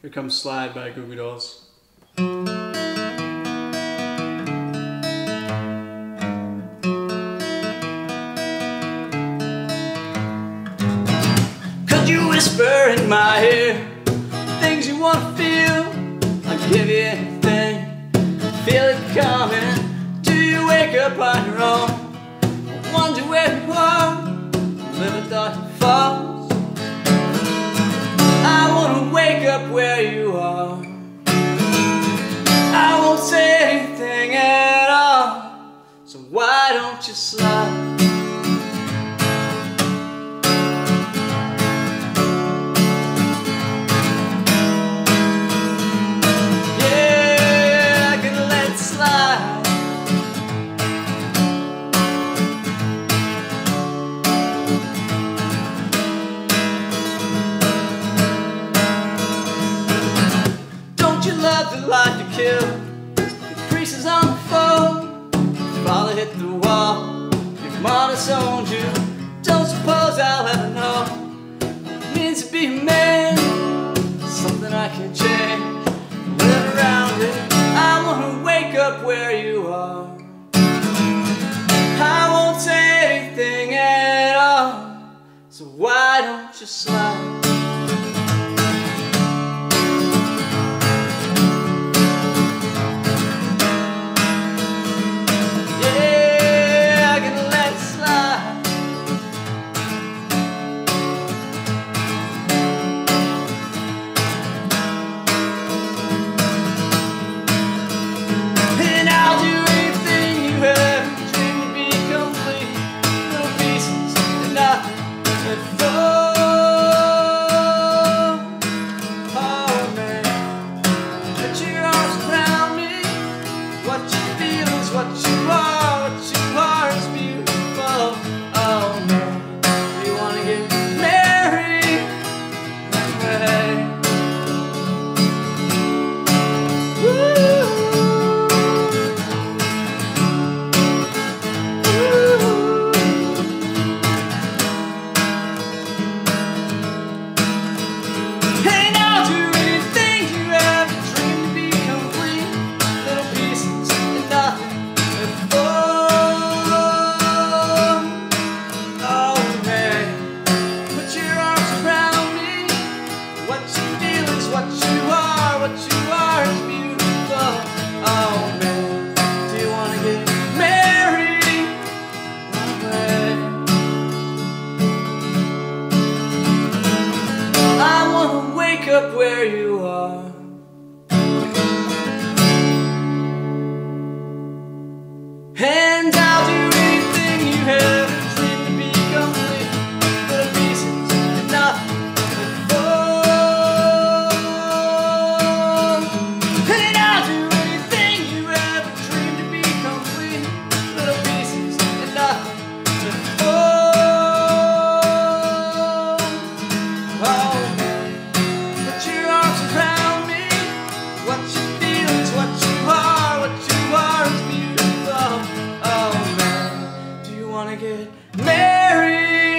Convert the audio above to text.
Here comes Slide by Goo Goo Dolls. Could you whisper in my ear things you want to feel? I'll give you anything. Feel it coming. Do you wake up on your own? I wonder where you are. Live a dark falls. I wanna wake up where you are. I won't say anything at all. So why don't you slide? Love the life you kill. Your priest is on the phone. Your father hit the wall. Your mother disowned you. Don't suppose I'll ever know what it means to be a man. Something I can change. Live around it. I wanna wake up where you are. I won't say anything at all. So why don't you slide? What you are is beautiful. Oh man, do you wanna get married? Right. Hey, now do anything you ever dreamed to be complete. Little pieces and nothing. What you are is beautiful. Oh man, do you wanna get married? I wanna wake up where you are. And I'll do anything you ever dreamed to be complete. Little pieces and nothing. Get married.